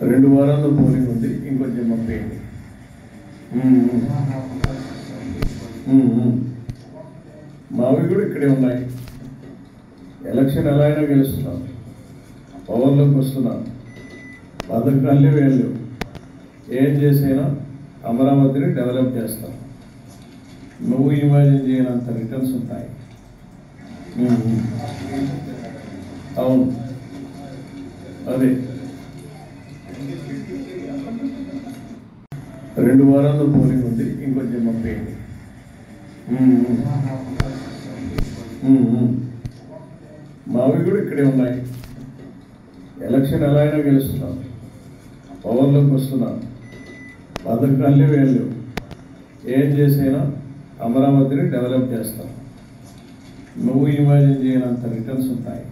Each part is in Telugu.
2 వారాల్లో పోలింగ్ ఉంది, ఇంకొంచెం పంపేయండి. మావి కూడా ఇక్కడే ఉన్నాయి. ఎలక్షన్ ఎలా అయినా గెలుస్తున్నాం, పవర్లోకి వస్తున్నాం, పథకాలే వేళ్ళు. ఏం చేసైనా అమరావతిని డెవలప్ చేస్తాం. నువ్వు ఇమాజిన్ చేయనంత రిటర్న్స్ ఉంటాయి. అవును, అదే 2 వారాల్లో పోలింగ్ ఉంది, ఇంకొంచెం పంపేయండి. మావి కూడా ఇక్కడే ఉన్నాయి. ఎలక్షన్ ఎలా అయినా గెలుస్తున్నాం, పవర్లోకి వస్తున్నాం, పథకాలే వేళ్ళు. ఏం చేసైనా అమరావతిని డెవలప్ చేస్తాం. నువ్వు ఇమాజిన్ చేయనంత రిటర్న్స్ ఉంటాయి.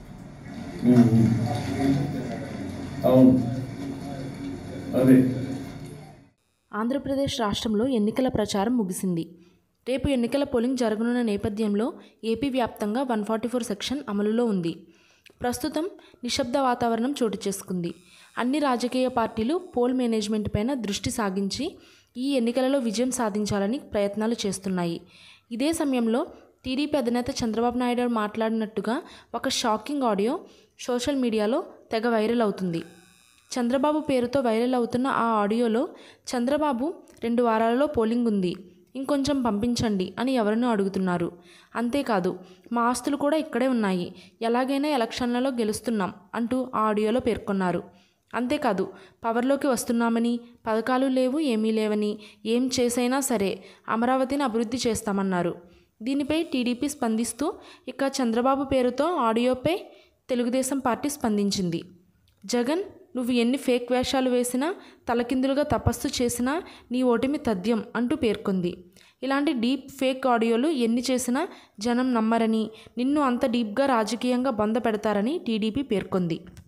అవును, అదే. ఆంధ్రప్రదేశ్ రాష్ట్రంలో ఎన్నికల ప్రచారం ముగిసింది. రేపు ఎన్నికల పోలింగ్ జరగనున్న నేపథ్యంలో ఏపీ వ్యాప్తంగా 144 సెక్షన్ అమలులో ఉంది. ప్రస్తుతం నిశ్శబ్ద వాతావరణం చోటు చేసుకుంది. అన్ని రాజకీయ పార్టీలు పోల్ మేనేజ్మెంట్ పైన దృష్టి సాగించి ఈ ఎన్నికలలో విజయం సాధించాలని ప్రయత్నాలు చేస్తున్నాయి. ఇదే సమయంలో టీడీపీ అధినేత చంద్రబాబు నాయుడు మాట్లాడినట్టుగా ఒక షాకింగ్ ఆడియో సోషల్ మీడియాలో తెగ వైరల్ అవుతుంది. చంద్రబాబు పేరుతో వైరల్ అవుతున్న ఆ ఆడియోలో చంద్రబాబు 2 వారాలలో పోలింగ్ ఉంది, ఇంకొంచెం పంపించండి అని ఎవరినో అడుగుతున్నారు. అంతేకాదు, మా ఆస్తులు కూడా ఇక్కడే ఉన్నాయి, ఎలాగైనా ఎలక్షన్లలో గెలుస్తున్నాం అంటూ ఆ ఆడియోలో పేర్కొన్నారు. అంతేకాదు, పవర్లోకి వస్తున్నామని, పథకాలు లేవు, ఏమీ లేవని, ఏం చేసైనా సరే అమరావతిని అభివృద్ధి చేస్తామన్నారు. దీనిపై టీడీపీ స్పందిస్తూ ఇక చంద్రబాబు పేరుతో ఆడియోపై తెలుగుదేశం పార్టీ స్పందించింది. జగన్, నువ్వు ఎన్ని ఫేక్ వేషాలు వేసినా, తలకిందులుగా తపస్సు చేసినా నీ ఓటమి తథ్యం అంటూ పేర్కొంది. ఇలాంటి డీప్ ఫేక్ ఆడియోలు ఎన్ని చేసినా జనం నమ్మరని, నిన్ను అంత డీప్గా రాజకీయంగా బొంద పెడతారని టీడీపీ పేర్కొంది.